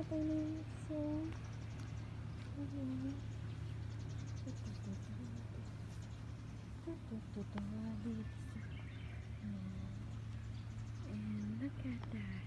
So, and look at that.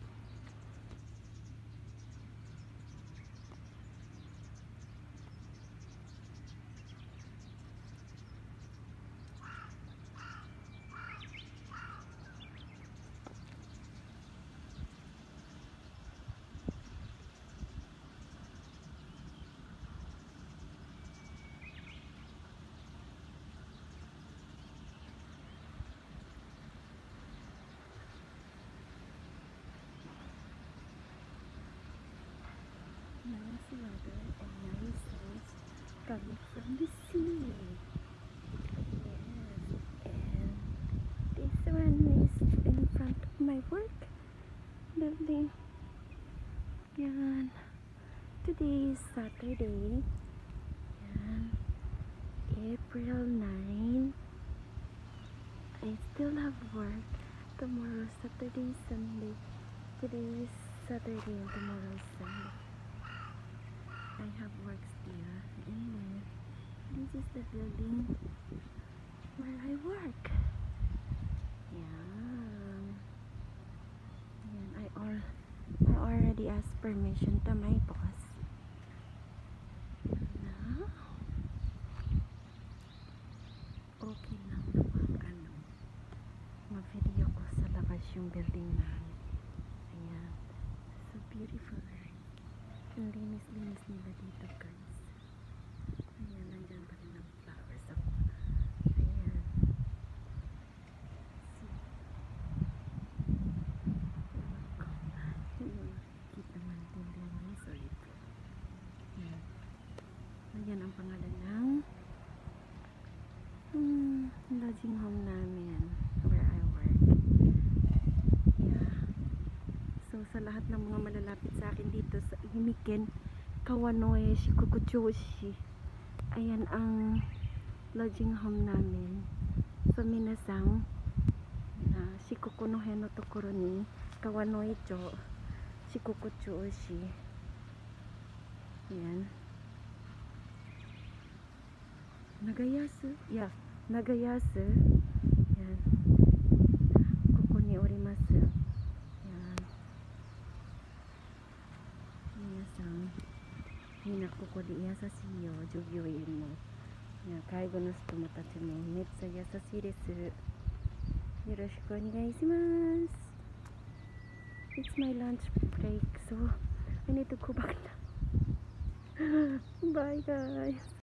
Nice water and nice sounds coming from the sea. Yes, and this one is in front of my work building. Yan. Today is Saturday. Yan. April 9. I still have work. Tomorrow Saturday, Sunday. Today is Saturday and tomorrow is Sunday. I have work still. And this is the building where I work. Yeah. And I already asked permission to my boss. Na okay lang naman ma-video ko sa labas yung building namin. Ayan. So beautiful. Ang linis-linis nila dito, guys. Ayan, nandyan pa rin ang flowers ako. Ayan. Kita man din lang. Sorry po. Ayan. Ayan ang pangalan ng lodging home namin where I work. Yeah. So sa lahat ng mga malalapit sa akin dito sa Imiken, Kawanoe, Shikokuchoshi, ayan ang lodging home namin. So minasang na Shikoku no Hen no tokoro ni Kawanoe-cho, Shikokuchoshi. Ayan. Nagayasu? Yeah. Nagayasu. Yan. Koko ni orimasu. Yan. Minasan, mina koko de yasashii yo, jogyou mo. Yan, kaigo no tsutomo tachi mo metsu yasashii desu. Yoroshiku onegaishimasu. It's my lunch break, so I need to go back now. Bye, guys.